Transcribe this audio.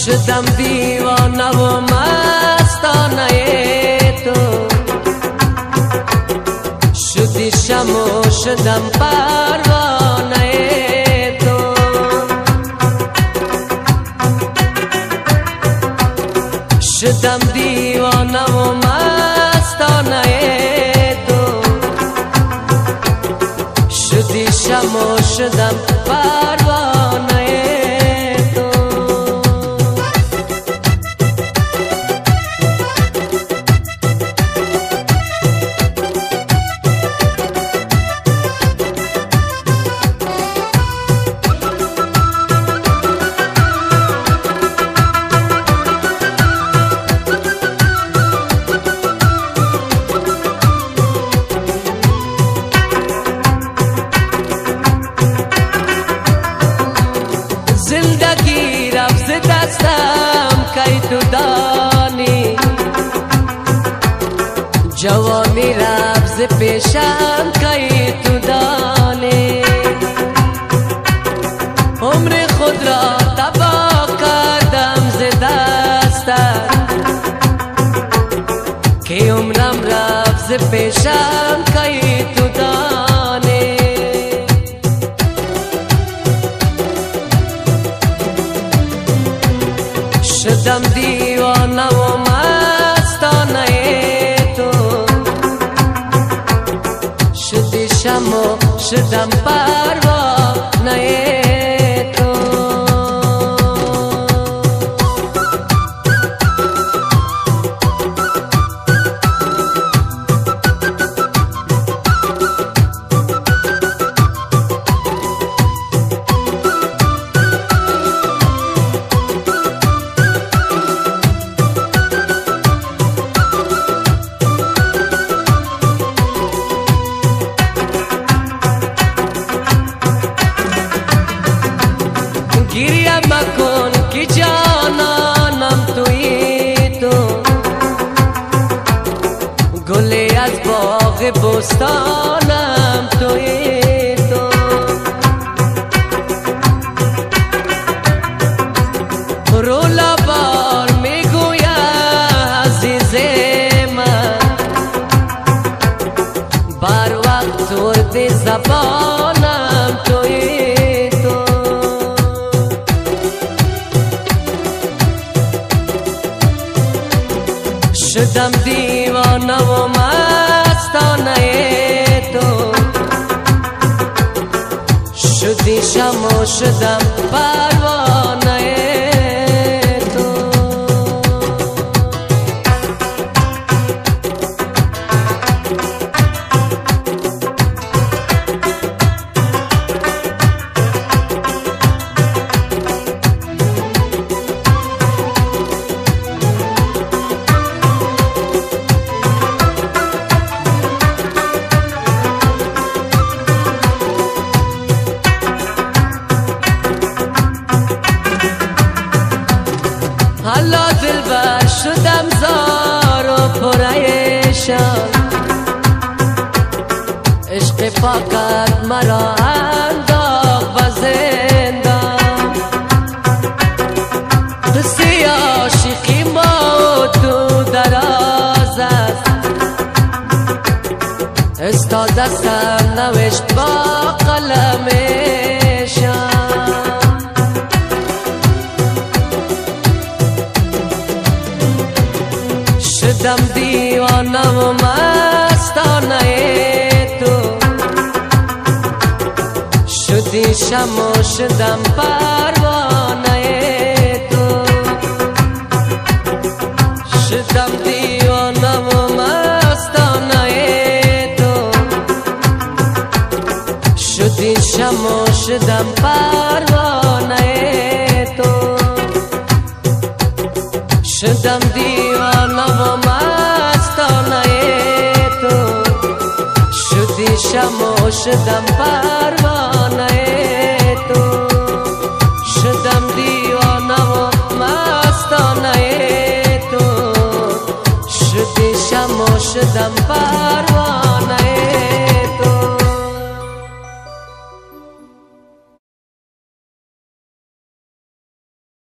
شدم دیوانه و مستانه تو، شدی شم و شدم پروانه تو. شدم دیوانه و مستانه تو، شدی شم و شدم پروانه تو. زندگی رفت دستم کی تو دانی، جوانی رفت پیشم کی تو دانی. عمر خود را تباه کردم ز دستت، که عمرم رفت پیشم کی تو دانی. شدم دیوانه و مستانه تو، شدی شم و شدم پروانه تو. گریه مکن که جانانم تویی تو، گلی از باغ بستانم تویی تو. رو لبان میگوید عزیز من، بر وقت ورد زبانم تویی. شدم دیوانه و مستانه تو، شدی شم و شدم پروانه تو. حالا دلبر شدم زار و پریشان، عشق پاکت مرا انداخت به زندان. قصه عاشقی ما تو دراز است، استاد دستم نوشت با قلمشان. شدم دیوانه و مستانه تو، شدی شم و شدم پروانه تو. شدم دیوانه و مستانه تو، شدی شم و شدم پروانه تو. شدم دیوانه و مستانه تو، شدی شم و شدم پروانه تو. شدم دیوانه و مستانه تو، شدی شم و شدم